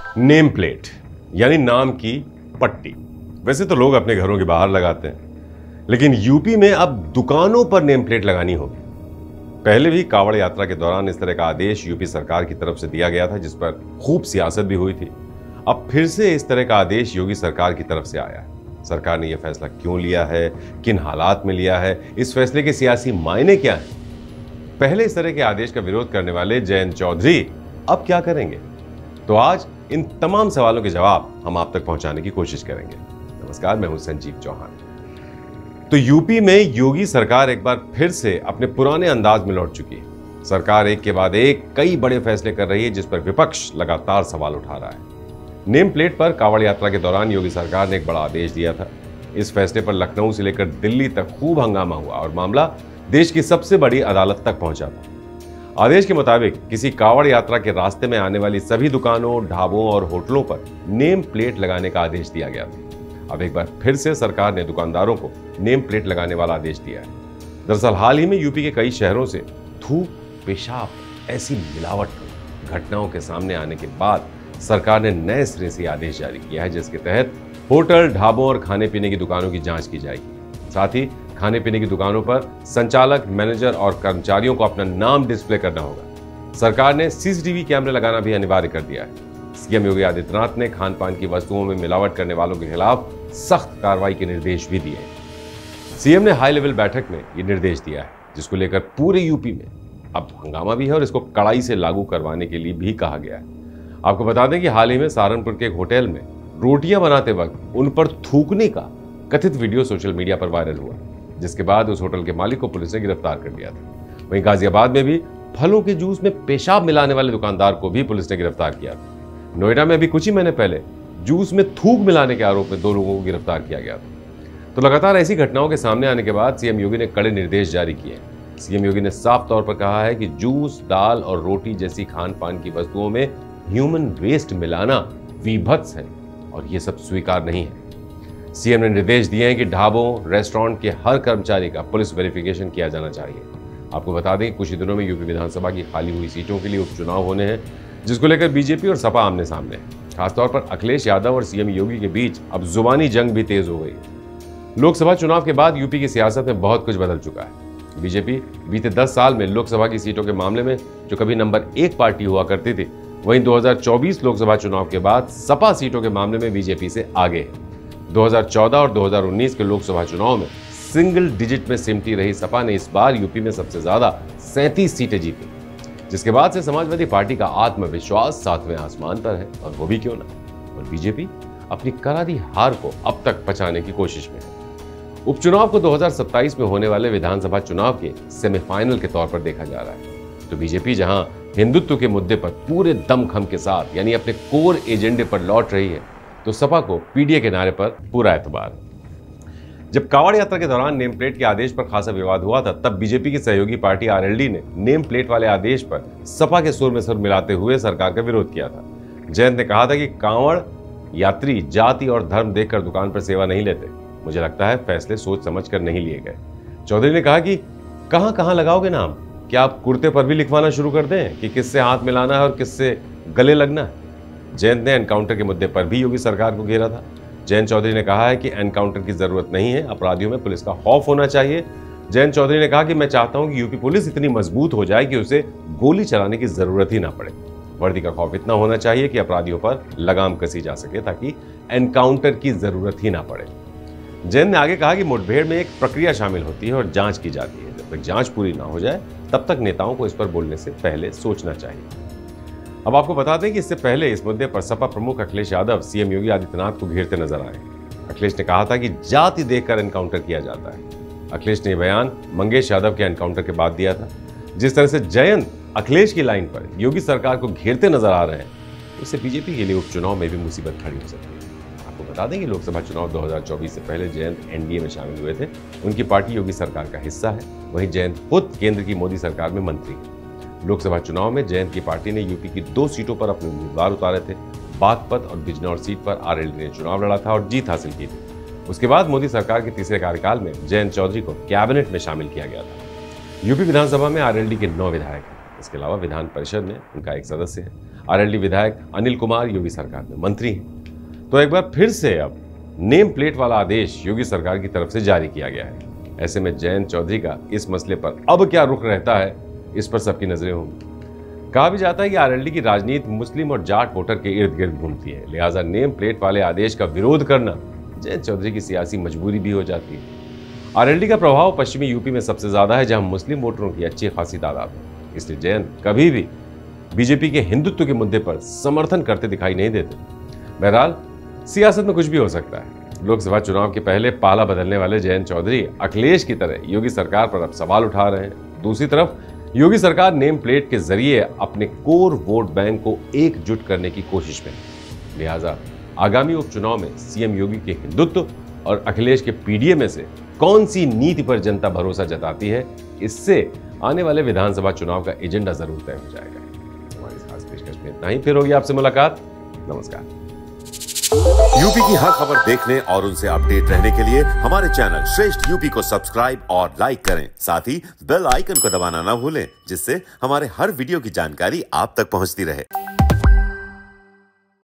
Name plate यानी नाम की पट्टी। वैसे तो लोग अपने घरों के बाहर लगाते हैं, लेकिन यूपी में अब दुकानों पर नेम प्लेट लगानी होगी। पहले भी कांवड़ यात्रा के दौरान इस तरह का आदेश यूपी सरकार की तरफ से दिया गया था, जिस पर खूब सियासत भी हुई थी। अब फिर से इस तरह का आदेश योगी सरकार की तरफ से आया है। सरकार ने यह फैसला क्यों लिया है, किन हालात में लिया है, इस फैसले के सियासी मायने क्या हैं? पहले इस तरह के आदेश का विरोध करने वाले जयंत चौधरी अब क्या करेंगे? तो आज इन तमाम सवालों के जवाब हम आप तक पहुंचाने की कोशिश करेंगे। नमस्कार, मैं हूं संजीव चौहान। तो यूपी में योगी सरकार एक बार फिर से अपने पुराने अंदाज में लौट चुकी है। सरकार एक के बाद एक कई बड़े फैसले कर रही है, जिस पर विपक्ष लगातार सवाल उठा रहा है। नेम प्लेट पर कांवड़ यात्रा के दौरान योगी सरकार ने एक बड़ा आदेश दिया था। इस फैसले पर लखनऊ से लेकर दिल्ली तक खूब हंगामा हुआ और मामला देश की सबसे बड़ी अदालत तक पहुंचा था। आदेश के मुताबिक किसी कांवड़ यात्रा के रास्ते में आने वाली सभी दुकानों, ढाबों और होटलों पर नेम प्लेट लगाने का आदेश दिया गया था। अब एक बार फिर से सरकार ने दुकानदारों को नेम प्लेट लगाने वाला आदेश दिया है। दरअसल हाल ही में यूपी के कई शहरों से थूक, पेशाब, ऐसी मिलावट घटनाओं के सामने आने के बाद सरकार ने नए सिरे से आदेश जारी किया है, जिसके तहत होटल, ढाबों और खाने पीने की दुकानों की जांच की जाएगी। साथ ही खाने पीने की दुकानों पर संचालक, मैनेजर और कर्मचारियों को अपना नाम डिस्प्ले करना होगा। सरकार ने सीसीटीवी कैमरे लगाना भी अनिवार्य कर दिया है। सीएम योगी आदित्यनाथ ने खान पान की वस्तुओं में मिलावट करने वालों के खिलाफ सख्त कार्रवाई के निर्देश भी दिए हैं। सीएम ने हाई लेवल बैठक में ये निर्देश दिया है, जिसको लेकर पूरे यूपी में अब हंगामा भी है और इसको कड़ाई से लागू करवाने के लिए भी कहा गया है। आपको बता दें कि हाल ही में सहारनपुर के एक होटल में रोटियां बनाते वक्त उन पर थूकने का कथित वीडियो सोशल मीडिया पर वायरल हुआ, जिसके बाद उस होटल के मालिक को पुलिस ने गिरफ्तार कर लिया था। वहीं गाजियाबाद में भी फलों के जूस में पेशाब मिलाने वाले दुकानदार को भी पुलिस ने गिरफ्तार किया था। नोएडा में भी कुछ ही महीने पहले जूस में थूक मिलाने के आरोप में 2 लोगों को गिरफ्तार किया गया था। तो लगातार ऐसी घटनाओं के सामने आने के बाद सीएम योगी ने कड़े निर्देश जारी किए हैं। सीएम योगी ने साफ तौर पर कहा है कि जूस, दाल और रोटी जैसी खान पान की वस्तुओं में ह्यूमन वेस्ट मिलाना विभत्स है और ये सब स्वीकार नहीं है। सीएम ने निर्देश दिए हैं कि ढाबों, रेस्टोरेंट के हर कर्मचारी का पुलिस वेरिफिकेशन किया जाना चाहिए। आपको बता दें कि कुछ ही दिनों में यूपी विधानसभा की खाली हुई सीटों के लिए उपचुनाव होने हैं, जिसको लेकर बीजेपी और सपा आमने सामने है। खासतौर पर अखिलेश यादव और सीएम योगी के बीच अब जुबानी जंग भी तेज हो गई है। लोकसभा चुनाव के बाद यूपी की सियासत में बहुत कुछ बदल चुका है। बीजेपी बीते 10 साल में लोकसभा की सीटों के मामले में जो कभी नंबर 1 पार्टी हुआ करती थी, वहीं 2024 लोकसभा चुनाव के बाद सपा सीटों के मामले में बीजेपी से आगे है। 2014 और 2019 के लोकसभा चुनाव में सिंगल डिजिट में सिमटी रही सपा ने इस बार यूपी में सबसे ज्यादा 37 सीटें जीती, जिसके बाद से समाजवादी पार्टी का आत्मविश्वास 7वें आसमान पर है। और वो भी क्यों ना, और बीजेपी अपनी करारी हार को अब तक पचाने की कोशिश में है। उपचुनाव को 2027 में होने वाले विधानसभा चुनाव के सेमीफाइनल के तौर पर देखा जा रहा है। तो बीजेपी जहां हिंदुत्व के मुद्दे पर पूरे दमखम के साथ यानी अपने कोर एजेंडे पर लौट रही है, तो सपा को पीडीए के नारे पर पूरा एतबार। जब कांवड़ यात्रा के दौरान नेम प्लेट के आदेश पर खासा विवाद हुआ था, तब बीजेपी की सहयोगी पार्टी आरएलडी ने नेम प्लेट वाले आदेश पर सपा के सुर में सुर मिलाते हुए सरकार का विरोध किया था। जयंत ने कहा था कि कांवड़ यात्री जाति और धर्म देखकर दुकान पर सेवा नहीं लेते। मुझे लगता है फैसले सोच समझ कर नहीं लिए गए। चौधरी ने कहा कि कहां कहां लगाओगे नाम? क्या आप कुर्ते पर भी लिखवाना शुरू कर दें कि किससे हाथ मिलाना है और किससे गले लगना है? जयंत ने एनकाउंटर के मुद्दे पर भी योगी सरकार को घेरा था। जयंत चौधरी ने कहा है कि एनकाउंटर की जरूरत नहीं है, अपराधियों में पुलिस का खौफ होना चाहिए। जयंत चौधरी ने कहा कि मैं चाहता हूं कि यूपी पुलिस इतनी मजबूत हो जाए कि उसे गोली चलाने की जरूरत ही ना पड़े। वर्दी का खौफ इतना होना चाहिए कि अपराधियों पर लगाम कसी जा सके, ताकि एनकाउंटर की जरूरत ही ना पड़े। जयंत ने आगे कहा कि मुठभेड़ में एक प्रक्रिया शामिल होती है और जांच की जाती है। जब तक जांच पूरी ना हो जाए, तब तक नेताओं को इस पर बोलने से पहले सोचना चाहिए। अब आपको बता दें कि इससे पहले इस मुद्दे पर सपा प्रमुख अखिलेश यादव सीएम योगी आदित्यनाथ को घेरते नजर आए। अखिलेश ने कहा था कि जाति देखकर एनकाउंटर किया जाता है। अखिलेश ने यह बयान मंगेश यादव के एनकाउंटर के बाद दिया था। जिस तरह से जयंत अखिलेश की लाइन पर योगी सरकार को घेरते नजर आ रहे हैं, उससे बीजेपी के लिए उपचुनाव में भी मुसीबत खड़ी हो सकती है। आपको बता दें कि लोकसभा चुनाव 2024 से पहले जयंत एनडीए में शामिल हुए थे। उनकी पार्टी योगी सरकार का हिस्सा है। वहीं जयंत खुद केंद्र की मोदी सरकार में मंत्री है। लोकसभा चुनाव में जयंत की पार्टी ने यूपी की 2 सीटों पर अपने उम्मीदवार उतारे थे। बागपत और बिजनौर सीट पर आरएलडी ने चुनाव लड़ा था और जीत हासिल की थी। उसके बाद मोदी सरकार के तीसरे कार्यकाल में जयंत चौधरी को कैबिनेट में शामिल किया गया था। यूपी विधानसभा में आरएलडी के 9 विधायक हैं। इसके अलावा विधान परिषद में उनका एक सदस्य है। आरएलडी विधायक अनिल कुमार योगी सरकार में मंत्री हैं। तो एक बार फिर से अब नेम प्लेट वाला आदेश योगी सरकार की तरफ से जारी किया गया है। ऐसे में जयंत चौधरी का इस मसले पर अब क्या रुख रहता है, इस पर सबकी नजरें होंगी। कहा भी जाता है कि आरएलडी की राजनीति मुस्लिम और जाट वोटर के इर्द गिर्द घूमती है, लिहाजा नेम प्लेट वाले आदेश का विरोध करना जयंत चौधरी की सियासी मजबूरी भी हो जाती है। आरएलडी का प्रभाव पश्चिमी यूपी में सबसे ज्यादा है, जहां मुस्लिम वोटरों की अच्छी खासी तादाद है। इसलिए जयंत कभी भी बीजेपी के हिंदुत्व के मुद्दे पर समर्थन करते दिखाई नहीं देते। बहरहाल सियासत में कुछ भी हो सकता है। लोकसभा चुनाव के पहले पाला बदलने वाले जयंत चौधरी अखिलेश की तरह योगी सरकार पर अब सवाल उठा रहे हैं। दूसरी तरफ योगी सरकार नेम प्लेट के जरिए अपने कोर वोट बैंक को एकजुट करने की कोशिश में है। लिहाजा आगामी उपचुनाव में सीएम योगी के हिंदुत्व और अखिलेश के पीडीए में से कौन सी नीति पर जनता भरोसा जताती है, इससे आने वाले विधानसभा चुनाव का एजेंडा जरूर तय हो जाएगा। हमारी खास पेशकश में इतना ही, फिर होगी आपसे मुलाकात। नमस्कार। यूपी की हर खबर देखने और उनसे अपडेट रहने के लिए हमारे चैनल श्रेष्ठ यूपी को सब्सक्राइब और लाइक करें। साथ ही बेल आइकन को दबाना ना भूलें, जिससे हमारे हर वीडियो की जानकारी आप तक पहुंचती रहे।